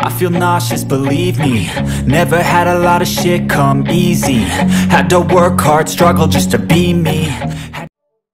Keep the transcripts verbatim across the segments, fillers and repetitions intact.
I feel nauseous, believe me. Never had a lot of shit come easy. Had to work hard, struggle just to be me. Had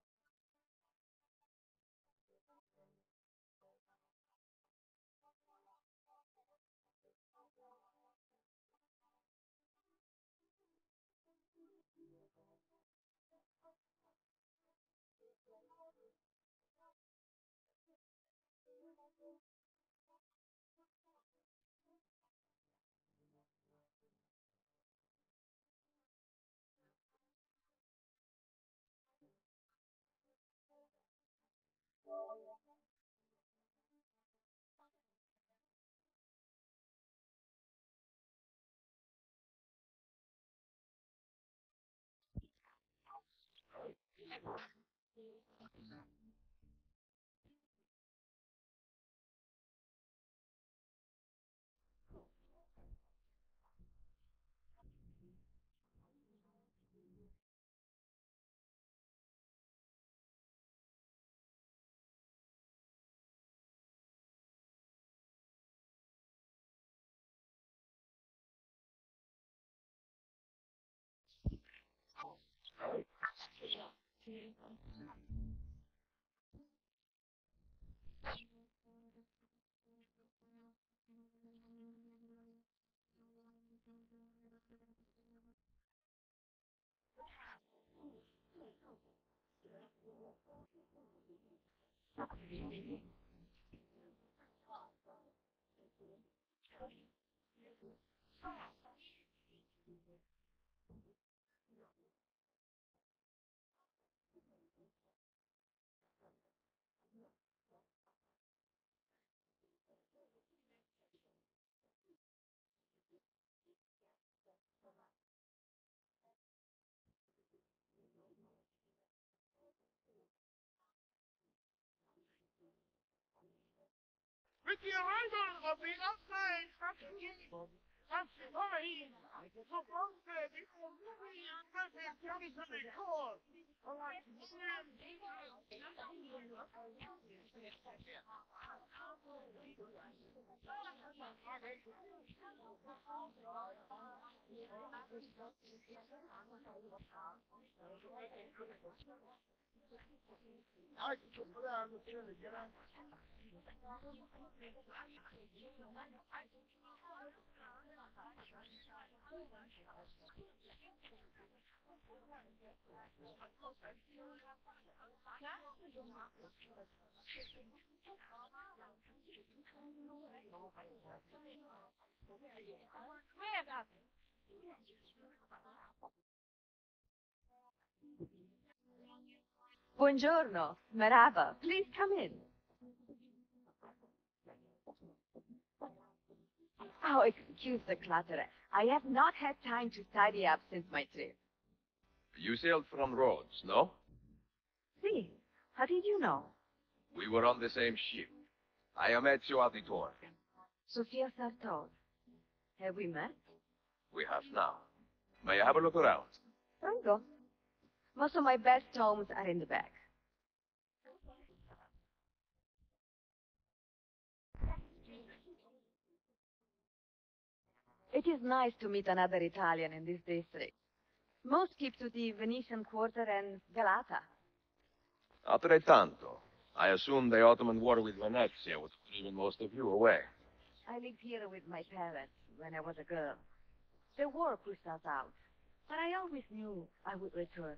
With the arrival of the outside passenger of Hawaii, supposed to be moving President Johnson Accord, like I can put out the thing again. Buongiorno, Merhaba. Please come in. Oh, excuse the clutter. I have not had time to tidy up since my trip. You sailed from Rhodes, no? See, how did you know? We were on the same ship. I am Ezio Auditore. Sofia Sartor. Have we met? We have now. May I have a look around? Prego. Most of my best tomes are in the back. It is nice to meet another Italian in this district. Most keep to the Venetian Quarter and Galata. Altrettanto. I assume the Ottoman war with Venezia was driving most of you away. I lived here with my parents when I was a girl. The war pushed us out, but I always knew I would return.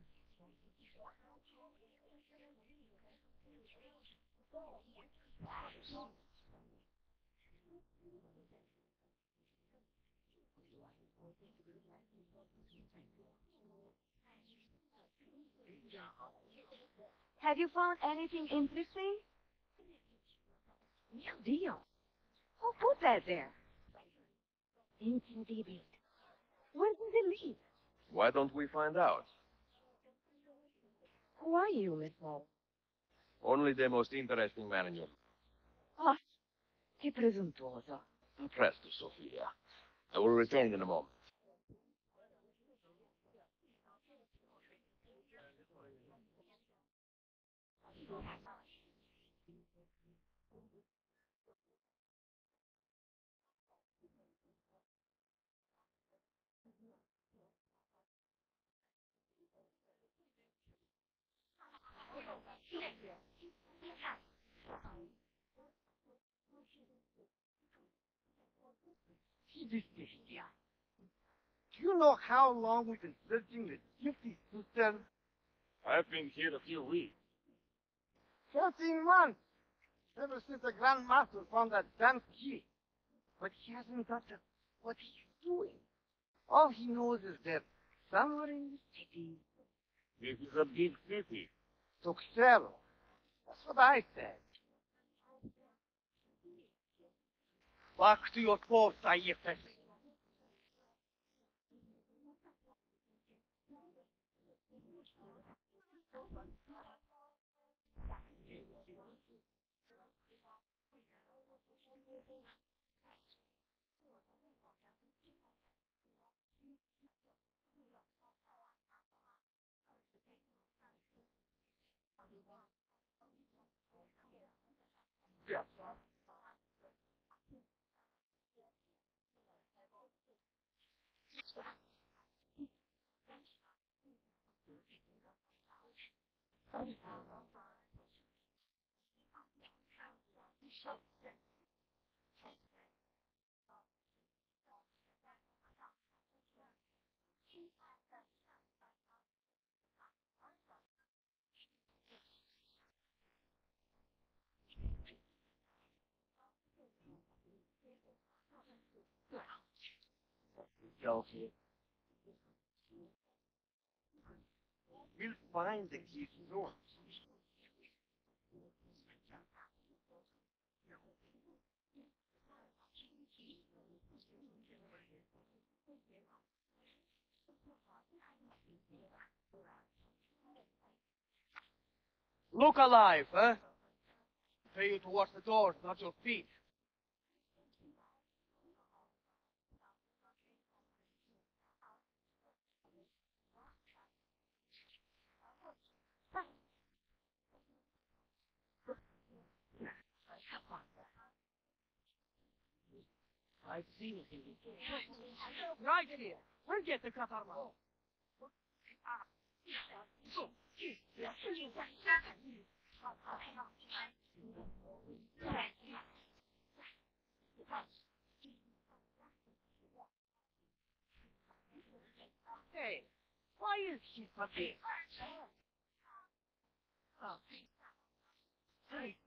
Have you found anything interesting? Mio Dio! Who put that there? Incredibile. Where did it lead? Why don't we find out? Who are you, Miss Mole? Only the most interesting man in your... Ah, che presuntuoso. A presto, Sophia. I will return in a moment. Do you know how long we've been searching the gypsy system? I've been here a few weeks. Thirteen months! Ever since the Grand Master found that damn key. But he hasn't got the, what he's doing. All he knows is that somewhere in the city, This is a big city. Tuxedo. That's what I said. Back to your post, I F S. Chelsea. We'll find the key soon. Look alive, huh? Pay you to watch the doors, not your feet. I've seen him. Right here. We'll get the Katarma. Hey, why is she fucking? Oh. Hey.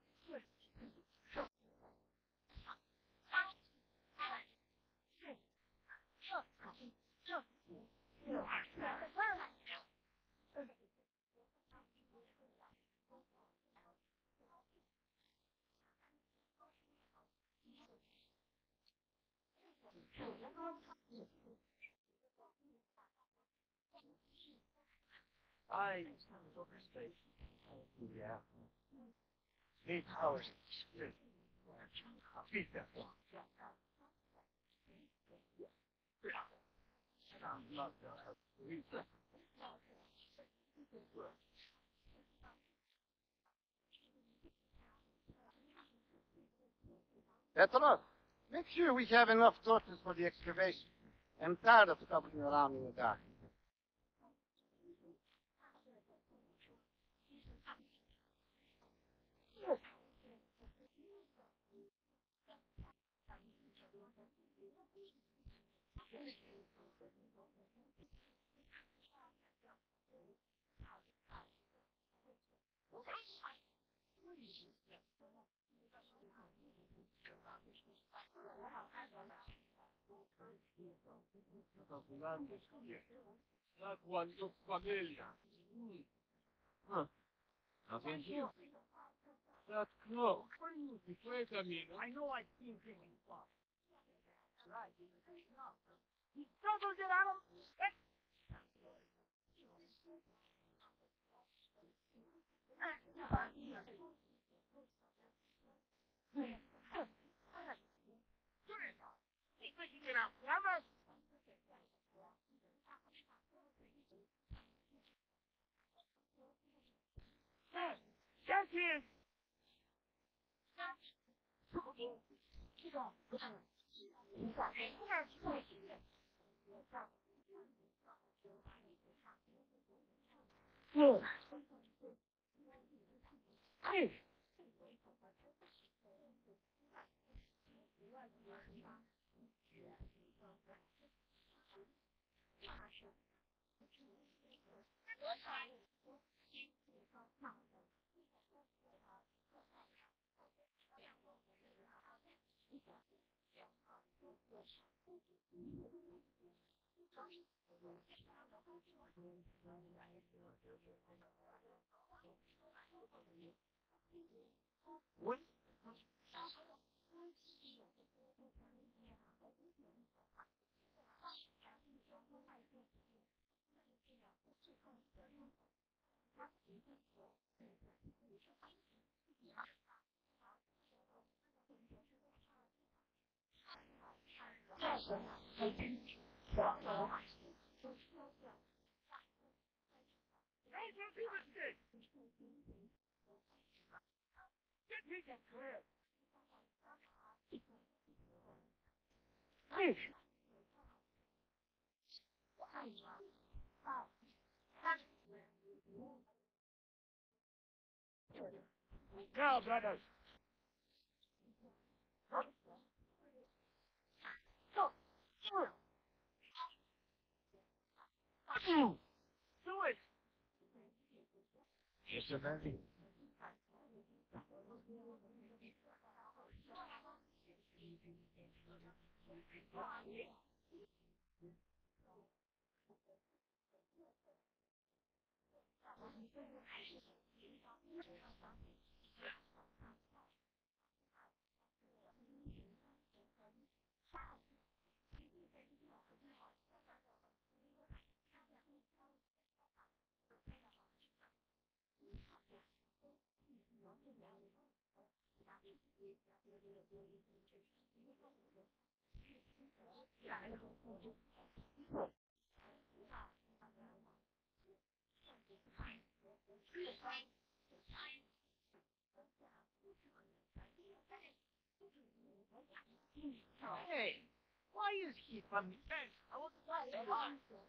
I overstate. Yeah. Eight hours. Beat that one. That's enough. Make sure we have enough torches for the excavation. I'm tired of stumbling around in the dark. Not one looks familiar. Huh. Nothing here. That cloak. Wait a minute. I know I've seen him in far. Right. He struggled it out of Get here! Now, brothers. Do it. Yes, sir, man. Hey, why is he from me? I want to talk to him.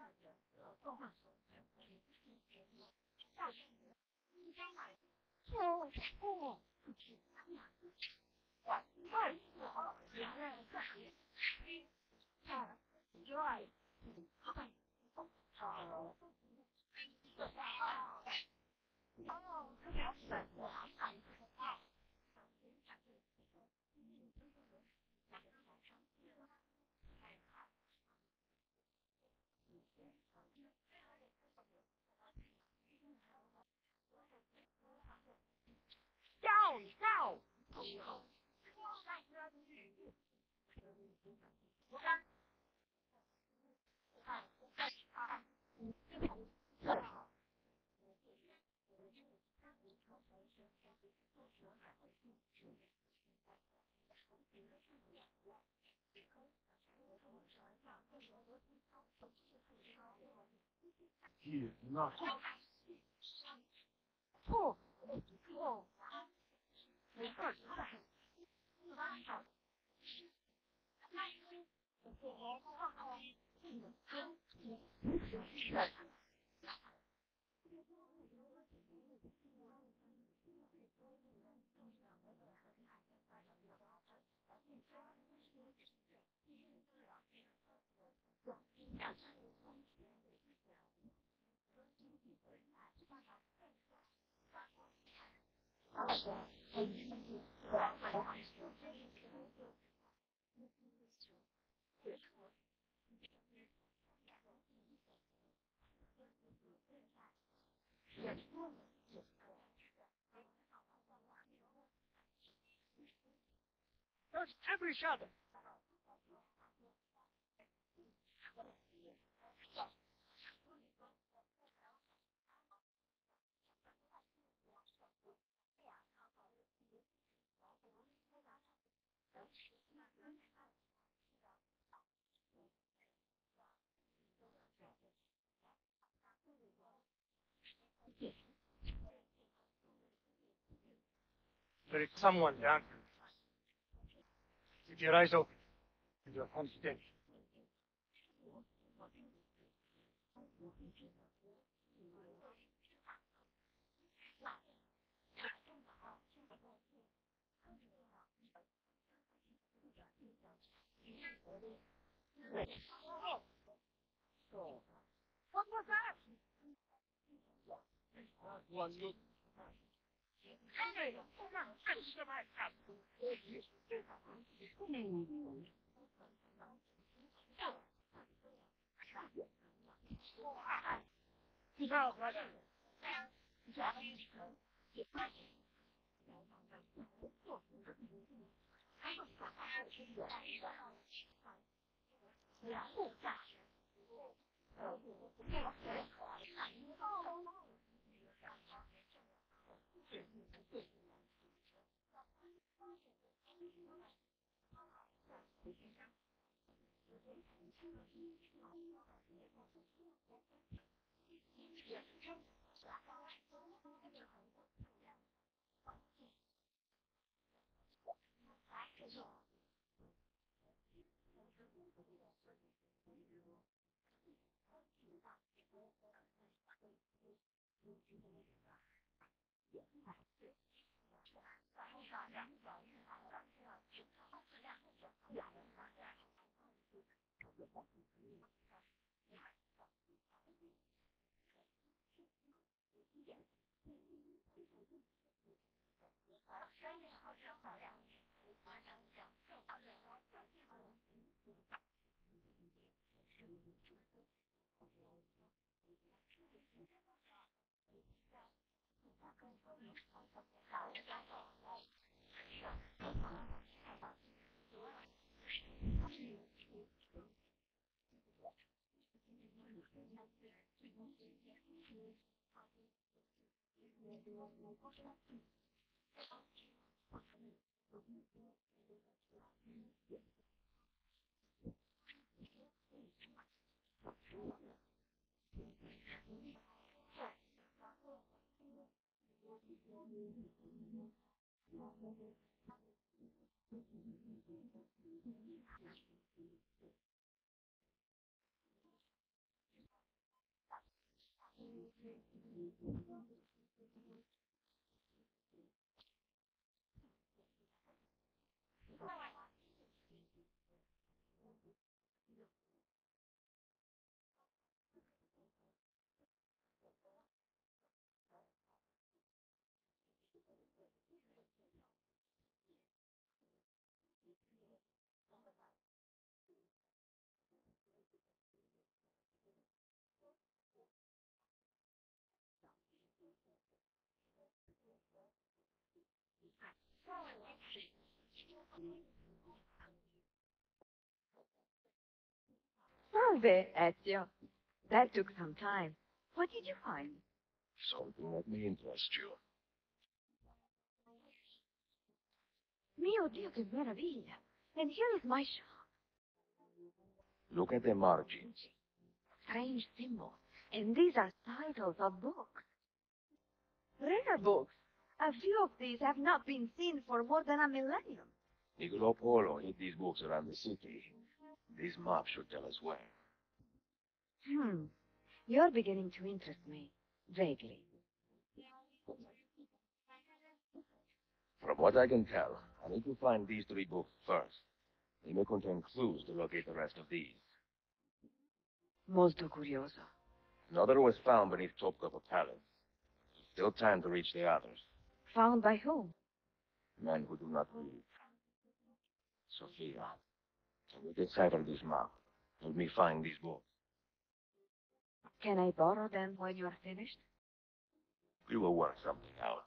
Down, down. He is not. Oh, oh. Touch every shot. There is someone down here. Keep your eyes open and your hands steady. What was that? One look. Henry! Answer my son! No, brother. Salve, Ezio. That took some time. What did you find? Something that may interest you. Mio Dio, che meraviglia. And here is my shop. Look at the margins. Strange symbols. And these are titles of books. Rare books. A few of these have not been seen for more than a millennium. Niccolo Polo hid these books around the city. This map should tell us where. Hmm. You're beginning to interest me. Vaguely. From what I can tell, I need to find these three books first. They may contain clues to locate the rest of these. Molto curioso. Another was found beneath Topkapi Palace. Still time to reach the others. Found by whom? Men who do not read. Sophia, can you decipher this map? Help me find these books. Can I borrow them when you are finished? We will work something out.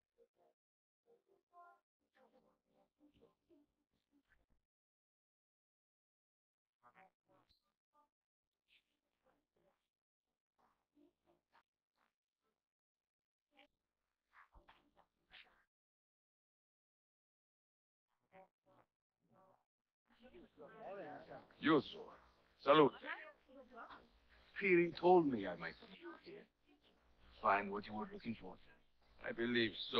Yusu, salute. Peary told me I might see you here. Find what you were looking for. I believe so.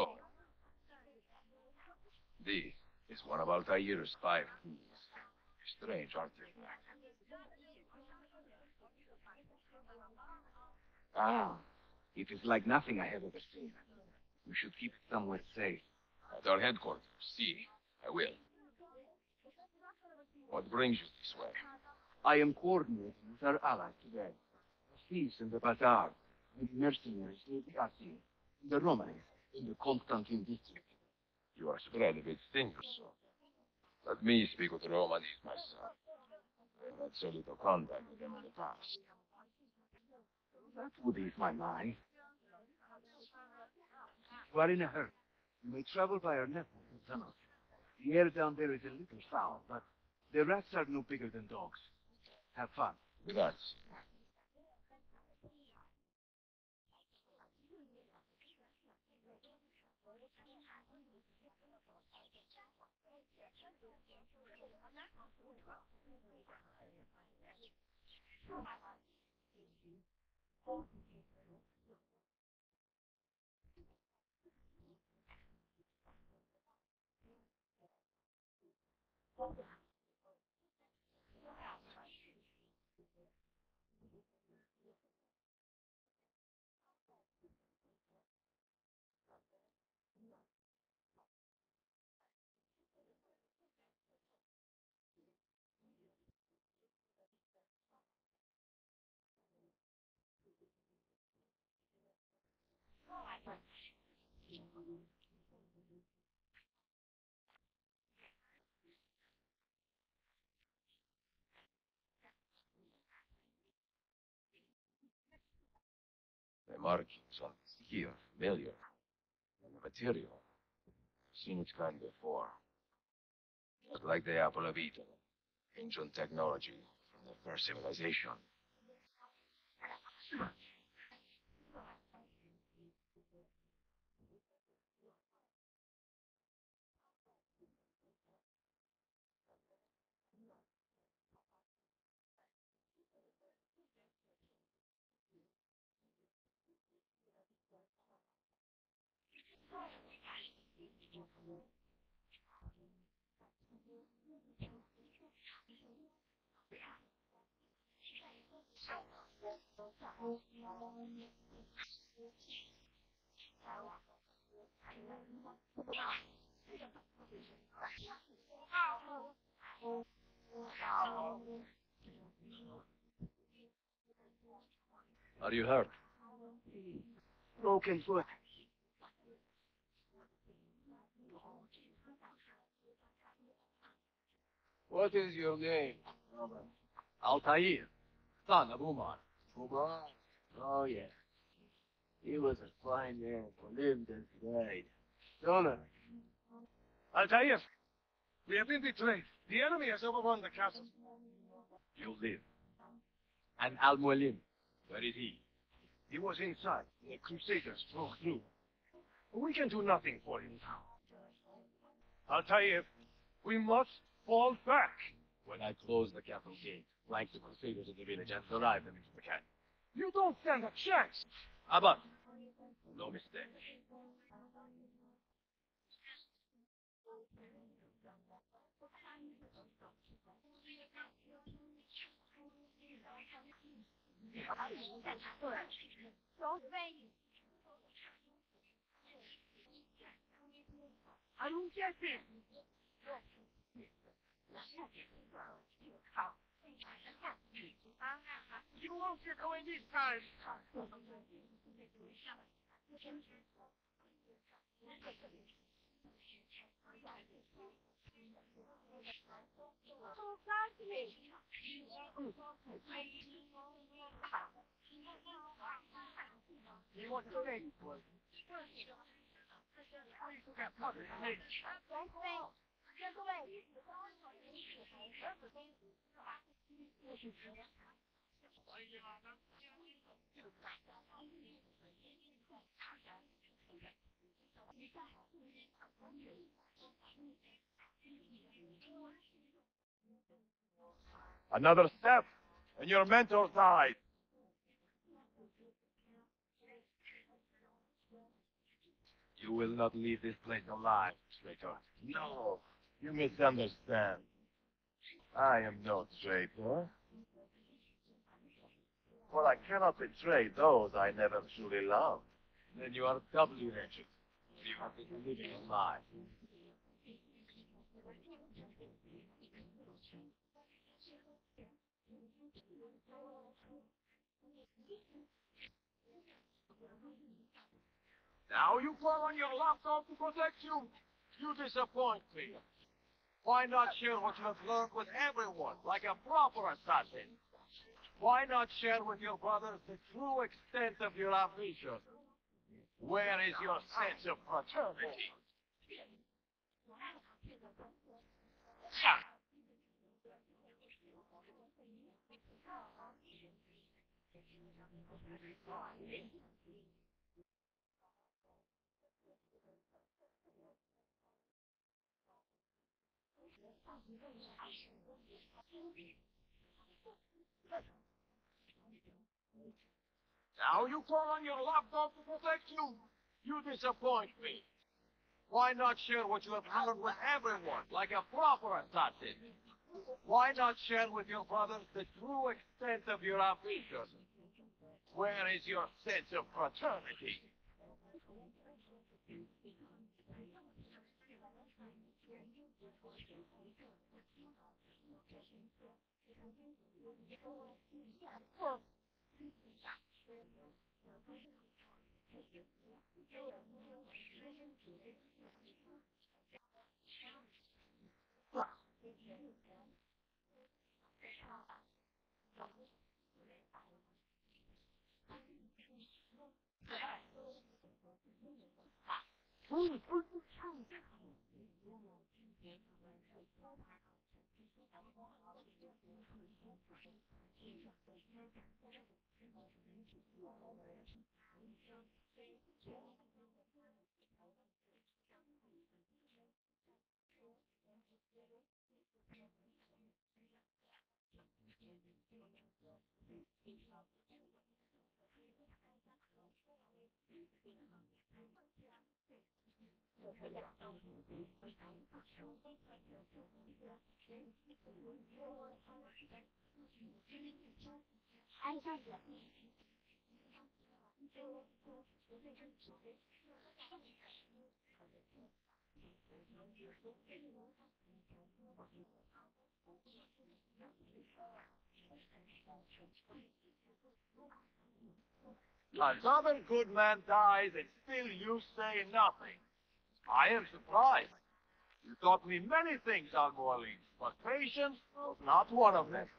This is one of Altair's five keys. Strange artifact. Ah, it is like nothing I have ever seen. You should keep it somewhere safe. At our headquarters. See, I will. What brings you this way? I am coordinating with our allies today. The thieves in the bazaar, and the mercenaries in the Asi, the Romans in the Constantine district. You are spread a bit thin, yourself. Let me speak with the Romanese myself. I've had so little contact with them in the past. That would ease my mind. You are in a hurry. You may travel by our network and tunnels. The air down there is a little foul, but the rats are no bigger than dogs. Have fun. Grazie. The markings on here, familiar. And the material. Seen its kind before. Just like the apple of Eden. Ancient technology from the first civilization. Are you hurt? Broken foot. What is your name? Altair, son of Umar. Umar? Oh, yes. He was a fine man who lived and died. Jonah. Altair, we have been betrayed. The enemy has overrun the castle. You live. And Al-Mualim, where is he? He was inside. The Crusaders broke through. We can do nothing for him now. Altair, we must fall back. When I close the castle gate, flank the Crusaders in the village and drive them into the canyon. You don't stand a chance. Abbas, no mistake. Don't faint. I don't get it. You won't get away this time. Oh, God, me. You want to stay? Please look at Mother. Don't faint. Get away. Another step, and your mentor died. You will not leave this place alive, traitor. No, you misunderstand. I am no traitor. For I cannot betray those I never truly loved. Then you are doubly wretched. You have been living a lie. Now you call on your laptop to protect you? You disappoint me. Why not share what you have learned with everyone, like a proper assassin? Why not share with your brothers the true extent of your ambition? Where is your sense of fraternity? Now you call on your laptop to protect you? You disappoint me. Why not share what you have learned with everyone, like a proper assassin? Why not share with your brothers the true extent of your ambition? Where is your sense of fraternity? Another good man dies and still you say nothing. I am surprised. You taught me many things, Almoaline, but patience was not one of them.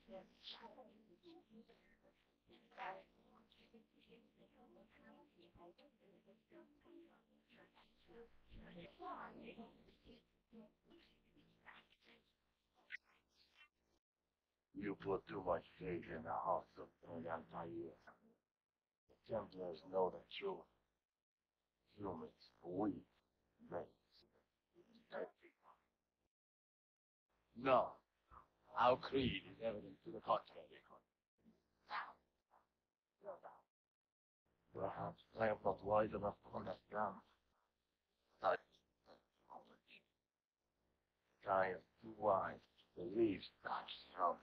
You put too much faith in the hearts of Altair. The Templars know the truth. Humans, weak, men. No, our creed is evidence to the contrary. Perhaps I am not wise enough to understand. I, I am too wise to believe such stuff.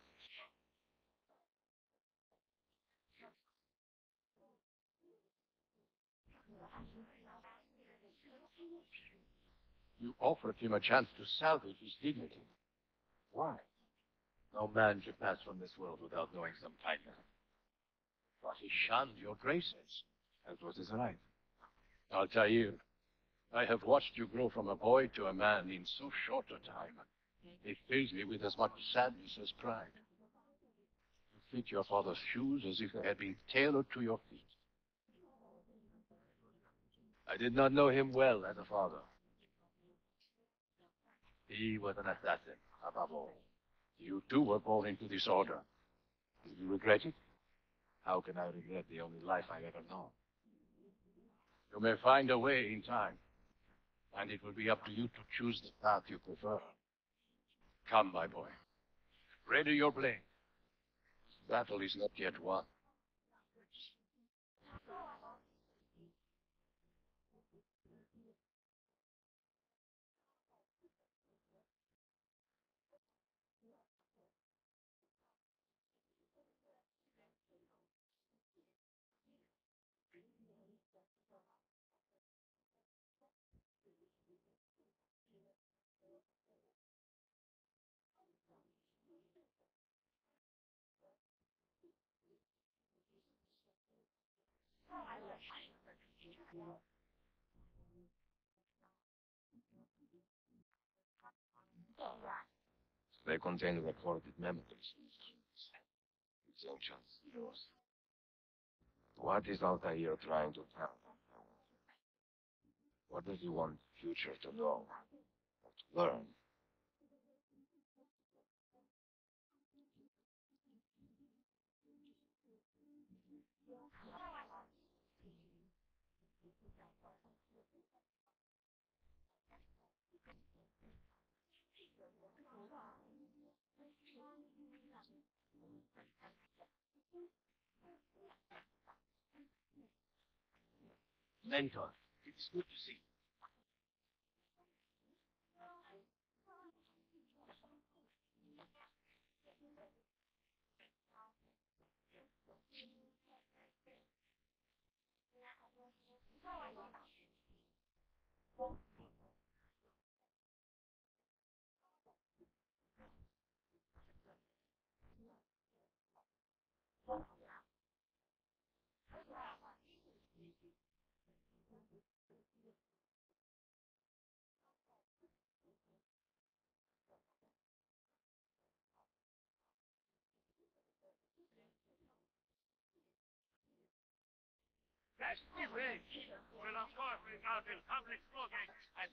You offered him a chance to salvage his dignity. Why? No man should pass from this world without knowing some kindness. But he shunned your graces, as was his right. Altair, I have watched you grow from a boy to a man in so short a time. It fills me with as much sadness as pride. You fit your father's shoes as if they had been tailored to your feet. I did not know him well as a father. He was an assassin, above all. You too were born into disorder. Do you regret it? How can I regret the only life I've ever known? You may find a way in time, and it will be up to you to choose the path you prefer. Come, my boy. Ready your blade. Battle is not yet won. They contain recorded memories. It's ancient heroes. What is Altair trying to tell? What does he want the future to know? Or to learn? Mentor, it's good to see you. That's the way. Will of course result in public smoking and...